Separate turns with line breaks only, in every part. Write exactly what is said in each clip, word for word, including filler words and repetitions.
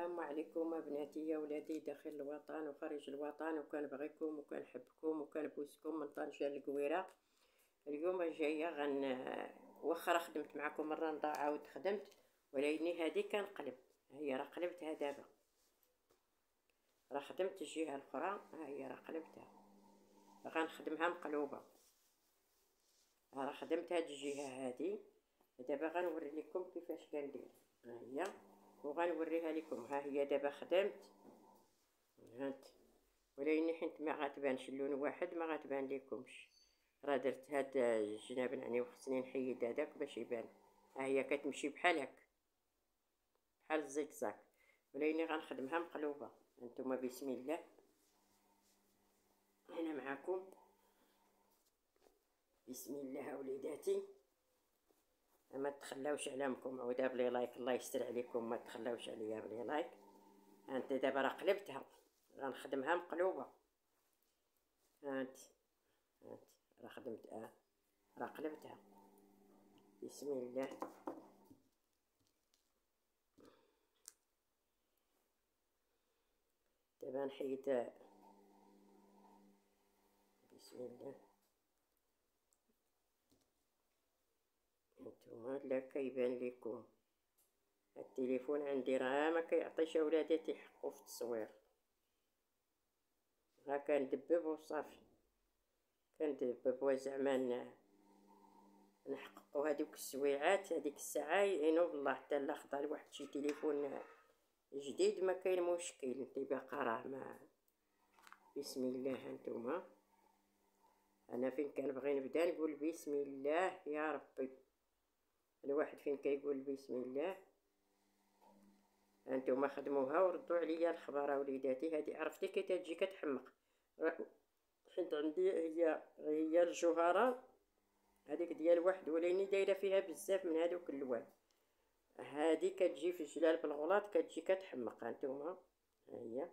السلام عليكم بناتي يا ولادي داخل الوطن وخارج الوطن، وكنبغيكم وكنحبكم وكنبوسكم من طنجة للقويرة. اليوم جايه غن واخا راه خدمت معكم مره نضاع عاود خدمت، ولكن هذه كنقلب. هي راه قلبتها دابا، راه خدمت الجهه الاخرى، ها هي راه قلبتها، غنخدمها مقلوبه. راه خدمت هاد الجهه هذه، دابا غنوري لكم كيفاش كندير. ها هي وغنوريها لكم. ها هي دابا خدمت هانت، ولكن حيت ما غتبانش اللون واحد ما غتبان لكمش. راه درت هاد الجناب يعني وخصني نحيد هذاك باش يبان. ها هي كتمشي بحال هكا، بحال الزيكزاك، ولكن غنخدمها مقلوبه. هانتوما بسم الله، هنا معاكم. بسم الله وليداتي، ما تخلاوش علامكم عوده بلي لايك، الله يستر عليكم، ما تخلاوش عليا بلي لايك. هانت دابا راه قلبتها، غنخدمها مقلوبه. هانت هانت راه خدمت، اه راه قلبتها. بسم الله، دابا نحيد. بسم الله، هانتوما لا كيبان لكم التليفون عندي راه ما كيعطيش اولادي تيحقوا في التصوير، ها كندبب وصافي، كندبب وزعما نحققوا هذوك السويعات. هذيك الساعه يعينوا بالله، حتى لا خضع لواحد شي تليفون جديد ما كاين مشكل، انت باقا راه ما. بسم الله، هانتوما انا فين كنبغي نبدا نقول بسم الله يا ربي. الواحد فين كيقول بسم الله. هانتوما خدموها وردوا عليا الخبر وليداتي. هذه عرفتي كي تجي كتحمق، حيت عندي هي هي الجوهره هذيك ديال واحد، وليني دايره فيها بزاف من هذوك اللوان. هذه كتجي في الجلال بالغلاط كتجي كتحمق. هانتوما ها هي،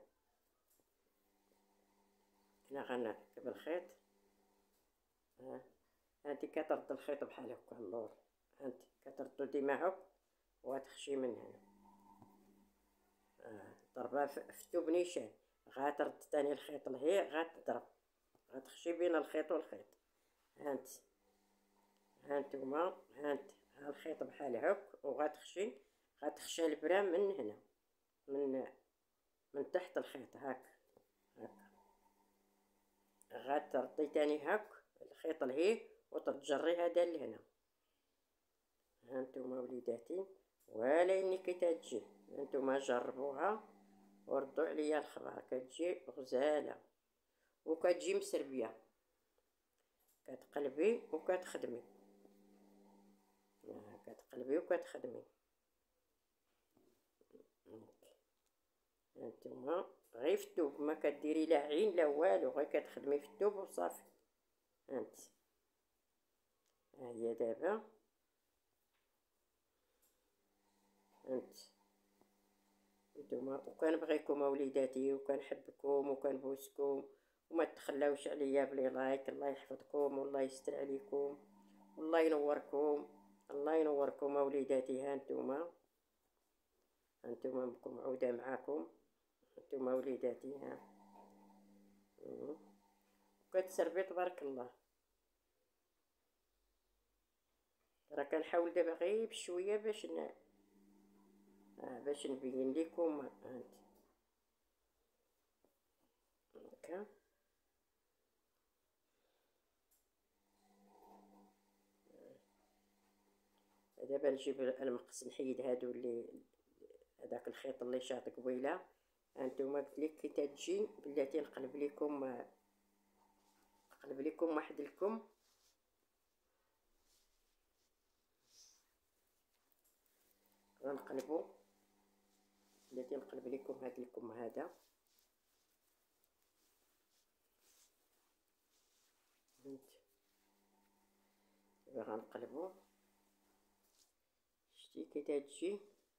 هنا غنركب الخيط. ها هانتي كترد الخيط بحال هكا اللور، هانت كتردو ديما هك وغتخشي من هنا. آه. ضربه في الثوب نيشان، غترد تاني الخيط لهي غتضرب، غتخشي بين الخيط والخيط. هانت هانتوما هانت ها الخيط بحال هك وغتخشي، غتخشى البرام من هنا، من من تحت الخيط هاك هاك. غتردي تاني هاك الخيط لهيه وتتجري هذا لهنا. هانتوما وليداتي ولا اني كي تجي، هانتوما جربوها وردوا عليا الخبر. كتجي غزاله وكتجي مسربيه، كتقلبي وكتخدمي، كتقلبي وكتخدمي. هانتوما غير في الثوب، ما كديري لا عين لا والو، غير كتخدمي في الثوب وصافي. هانت ها هي دابا. هانت نتوما وكنبغيكم وليداتي وكنحبكم وكنبوسكم، وما تخلاوش عليا بلي لايك. الله يحفظكم والله يستر عليكم والله ينوركم، الله ينوركم وليداتي. هانتوما هانتوما بكم عوده معاكم، هانتوما وليداتي. ها كتسربي تبارك الله. راه كنحاول دابا غير بشويه باش ن... آه باش نبين لكم. هانت هكا دابا نجيب المقص نحيد هادو اللي هذاك الخيط اللي شاط قبيله. هانتوما قلت لك كي تجي بلاتي نقلب لكم، نقلب لكم واحد الكم. غنقلبوا بلاتي نقلب لكم هاد الكم هذا. دابا غنقلبوا، شتي كي تجي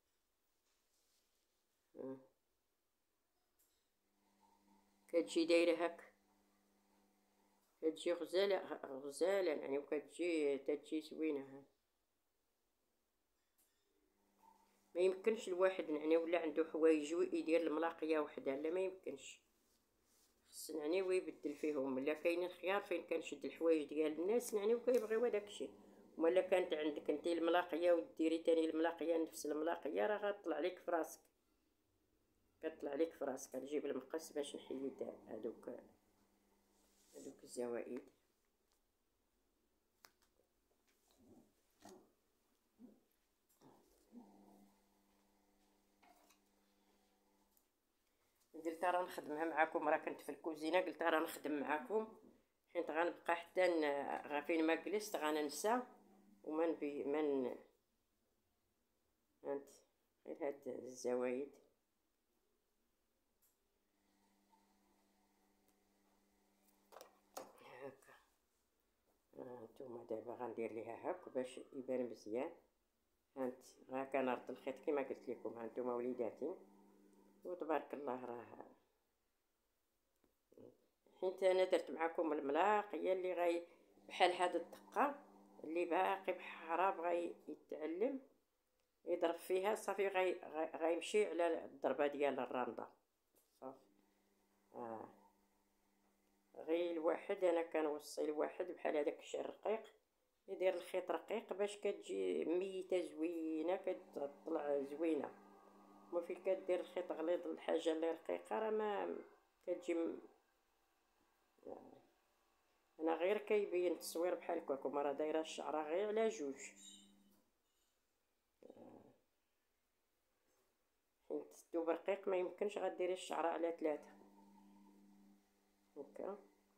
كتجي دايره هكا، كتجي غزاله غزاله يعني، وكتجي تجي زوينه. ها ما يمكنش الواحد يعني ولا عنده حوايج يدير الملاقيه وحده، لا ما يمكنش، خص يعني ويبدل فيهم. الا كاينين خيار فين كنشد الحوايج ديال الناس يعني وكيبغيو هذاك الشيء. ولا كانت عندك انت الملاقيه وديري تاني الملاقيه نفس الملاقيه، راه غطلع لك في راسك، كطلع لك في راسك. نجيب المقص باش نحيد هذوك هذوك الزوائد. قلت راه نخدمها معاكم، راه كنت في الكوزينه قلت راه نخدم معاكم حيت غنبقى حتى غا فين ما جلست غننسى وما نبي من هانت غير هاد الزوايد. هكا هانتوما دابا غندير ليها هاك باش يبان مزيان. هانت ها كنرد الخيط كما قلت لكم. هانتوما وليداتي وتبارك الله راه حيت انا درت معكم الملاقيه اللي غاي بحال هاد الدقه اللي باقي بحرا بغى يتعلم يضرب فيها صافي غاي غيمشي على الضربه ديال الرانده صافي. اه غير الواحد انا كنوصي الواحد بحال هذاك الشيء الرقيق يدير الخيط رقيق باش كتجي ميته زوينه كتطلع زوينه. وما في كدير الخيط غليظ الحاجه اللي رقيقه راه ما كتجي م... انا غير كيبين التصوير بحال هكاكم راه دايره الشعره غير على جوج. حيت الدوب رقيق ما يمكنش غديري الشعره على ثلاثة هكا.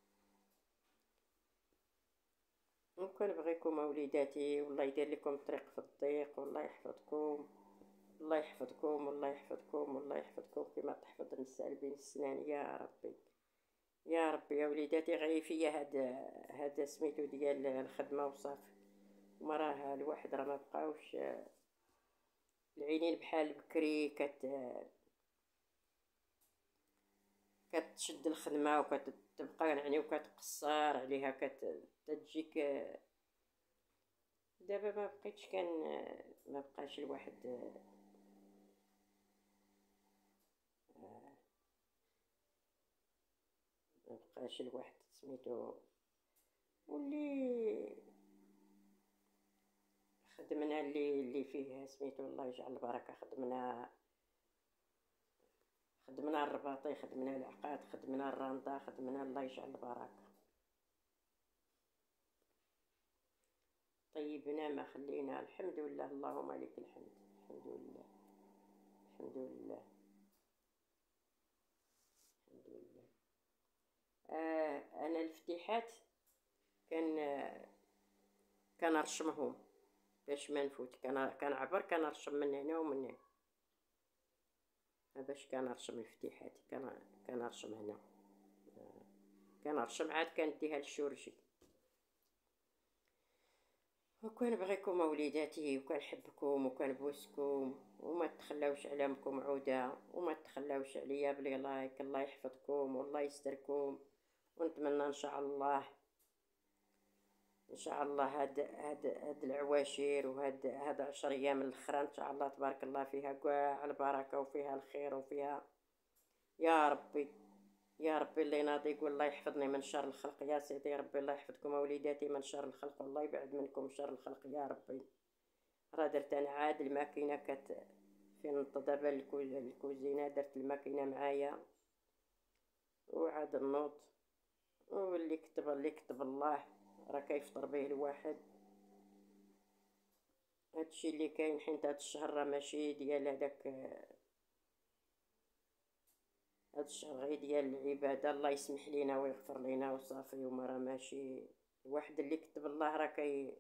وكنبغيكم وليداتي والله يدير لكم الطريق في الضيق والله يحفظكم الله يحفظكم والله يحفظكم والله يحفظكم كما تحفظ النساء بين السنان يا ربي يا ربي. يا وليداتي غير فيا هاد هاد سميتو ديال الخدمه وصافي. ما راه الواحد راه ما بقاوش العينين بحال بكري كت كتشد الخدمه وكتبقى يعني وكتقصر عليها كتجيك. دابا ما بقيتش كان ما بقاش الواحد ما بقاش الواحد سميتو واللي خدمنا اللي اللي فيه سميتو الله يجعل البركه. خدمنا خدمنا الرباطي خدمنا العقاد خدمنا الراندا خدمنا الله يجعل البركه. طيبنا ما خلينا الحمد لله اللهم لك الحمد الحمد لله الحمد لله الحمد لله. آه انا الفتيحات كان آه كنرشمهم باش ما نفوت. كان كنعبر كنرشم من هنا ومن هنا باش كنرشم الفتيحات كان كنرشم هنا آه كنرشم عاد كنديها للشورجي. وكنبغيكم وليداتي وكنحبكم وكنبوسكم وما تخلاوش على امكم عوده وما تخلاوش عليا بلي لايك. الله يحفظكم والله يستركم. ونتمنى ان شاء الله ان شاء الله هاد هاد هاد العواشر وهاد هاد عشر ايام الاخرى ان شاء الله تبارك الله فيها كاع البركه وفيها الخير وفيها يا ربي يا ربي. اللي ناضي يقول الله يحفظني من شر الخلق يا سيدي ربي الله يحفظكم وليداتي من شر الخلق والله يبعد منكم شر الخلق يا ربي. راه درت انا عاد الماكينه كت فين دابا الكوزينه درت الماكينه معايا وعاد النوض واللي كتب اللي كتب الله راه كيفطر به الواحد. هادشي اللي كاين حيت هاد الشهر راه ماشي ديال هداك هاد الشهر غير ديال العباده. الله يسمح لينا ويغفر لينا وصافي. وما راه ماشي الواحد اللي كتب الله راه كي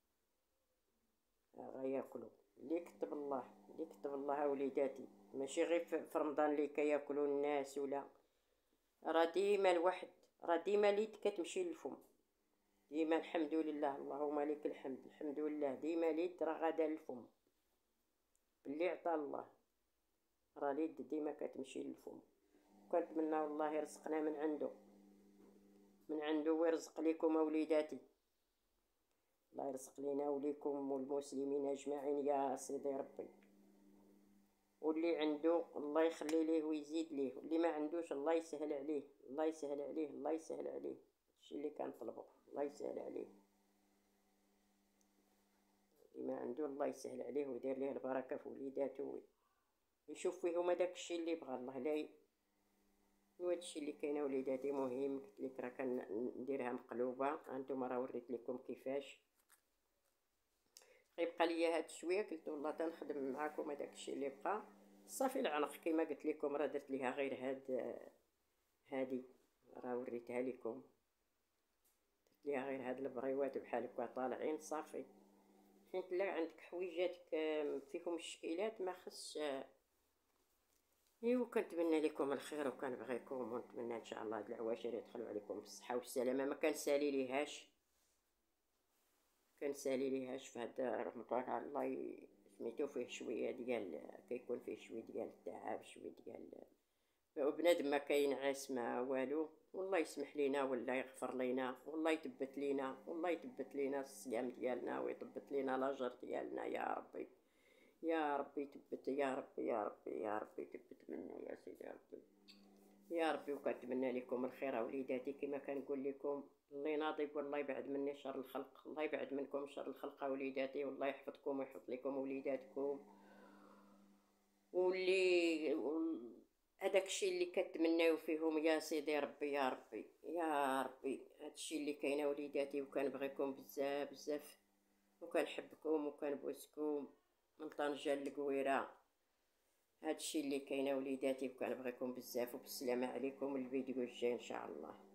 غياكلوا اللي كتب الله اللي كتب الله وليداتي. ماشي غير في رمضان اللي كياكلوا الناس ولا راه ديما الواحد راه ديما اليد كتمشي للفم ديما الحمد لله اللهم لك الحمد الحمد لله. ديما اليد راه غادا للفم باللي عطا الله راه اليد ديما كتمشي للفم. كنتمنى والله يرزقنا من عنده من عنده ويرزق لكم وليداتي. الله يرزق لينا وليكم والمسلمين اجمعين يا سيدي ربي. واللي عنده الله يخلي ليه ويزيد ليه، واللي ما عندوش الله يسهل عليه، الله يسهل عليه، الله يسهل عليه. الشيء اللي كنطلبو الله يسهل عليه، اللي ما عنده الله يسهل عليه ويدير ليه البركه في وليداتو، يشوف فيهم هذاك الشيء اللي بغى الله. لا هذا الشيء اللي كاين وليداتي مهم. قلت لك راه كنديرها مقلوبه، هانتوما راه وريت لكم كيفاش. غيبقى ليا هاد شويه، قلت والله تنخدم معاكم هذاك الشيء اللي بقى. صافي العنق كما قلت لكم راه درت ليها غير هاد هادي، راه وريتها لكم، درت ليها غير هاد البريوات بحال هكا طالعين صافي. حيت لا عندك حويجاتك فيهم مشكلات ما خصش. ايوا كنتمنى لكم الخير وكنبغيكم، ونتمنى ان شاء الله هاد العواشر يدخلوا عليكم بالصحه والسلامه. ما كنسالي ليهاش كنسالي ليهاش في هاد رمضان. الله ي- سميتو فيه شويه ديال، كيكون فيه شويه ديال التعب، شويه ديال وبنادم ما كينعس ما والو. والله يسمح لينا ولا يغفر لينا، والله يثبت لينا، والله يثبت لينا الصيام ديالنا، ويثبت لينا الاجر ديالنا يا ربي. يا ربي ثبت، يا ربي يا ربي يا ربي ثبت منا يا سيدي ربي يا ربي. وكنتمنى لكم الخير وليداتي، كما كنقول لكم الله ناضي والله يبعد مني شر الخلق، الله يبعد منكم شر الخلق وليداتي، والله يحفظكم ويحفظ لكم وليداتكم. واللي هذاك الشيء اللي كتمناو فيهم يا سيدي ربي يا ربي يا ربي. هذا الشيء اللي كاين وليداتي، وكنبغيكم بزاف بزاف، وكنحبكم وكنبوسكم من طنجة للقويرة. هذا الشيء اللي كاين وليداتي، وكنبغيكم بزاف، وبالسلامة عليكم. الفيديو الجاي ان شاء الله.